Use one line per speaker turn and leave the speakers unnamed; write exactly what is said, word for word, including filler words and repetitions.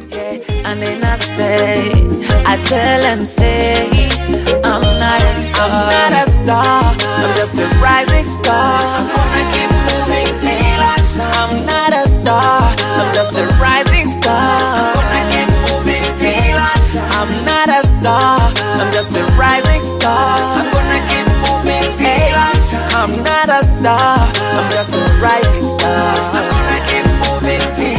Yeah, and then I say, I tell them, say, I'm not a star, I'm not a star, I'm just a rising star. I'm gonna keep moving till I shine. I'm not a star, I'm just a rising star. I'm gonna keep moving till I shine. I'm not a star, I'm just a rising star. I'm gonna keep moving till I shine. I'm not a star, I'm just a rising star. I'm gonna keep moving till